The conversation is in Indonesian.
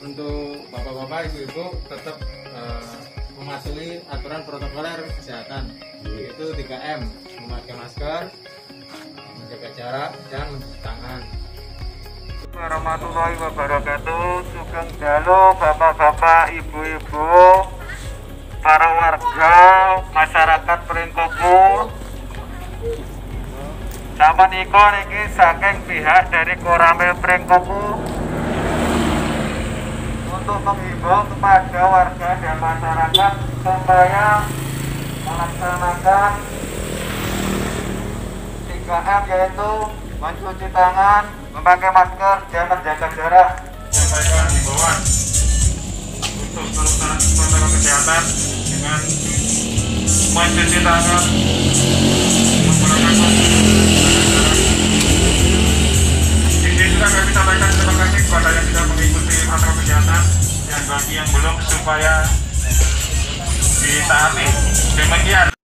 untuk bapak-bapak, ibu-ibu tetap mematuhi aturan protokoler kesehatan, yaitu 3M, memakai masker, menjaga jarak, dan mencuci tangan. Warahmatullahi wabarakatuh. Sugeng dalu bapak-bapak, ibu-ibu, para warga masyarakat Pringkopu. Sama niko niki saking pihak dari Koramil Pringkopu untuk menghimbau kepada warga dan masyarakat supaya melaksanakan 3M, yaitu mencuci tangan, memakai masker, dan menjaga jarak. Menyampaikan himbauan untuk pelaksanaan protokol kesehatan dengan mencuci tangan, menggunakan masker. Di sini juga kami sampaikan terima kasih kepada yang sudah mengikuti protokol kesehatan, dan bagi yang belum supaya ditaati. Demikian.